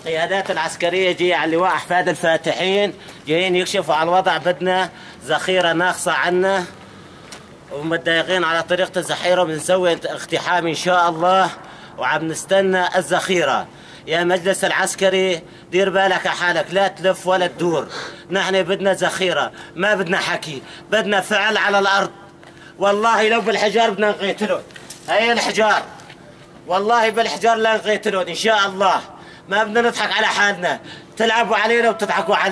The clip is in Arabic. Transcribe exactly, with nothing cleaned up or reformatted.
القيادات العسكرية جاية على اللواء أحفاد الفاتحين، جايين يكشفوا على الوضع. بدنا ذخيرة ناقصة عنا ومتضايقين على طريقة الذخيرة، بنسوي اقتحام إن شاء الله وعم نستنى الذخيرة. يا مجلس العسكري دير بالك على حالك، لا تلف ولا تدور. نحن بدنا ذخيرة، ما بدنا حكي، بدنا فعل على الأرض. والله لو بالحجار بدنا نقيتلون. هي الحجار، والله بالحجار لا نقيتلون إن شاء الله. ما بدنا نضحك على حالنا، تلعبوا علينا وتضحكوا علينا.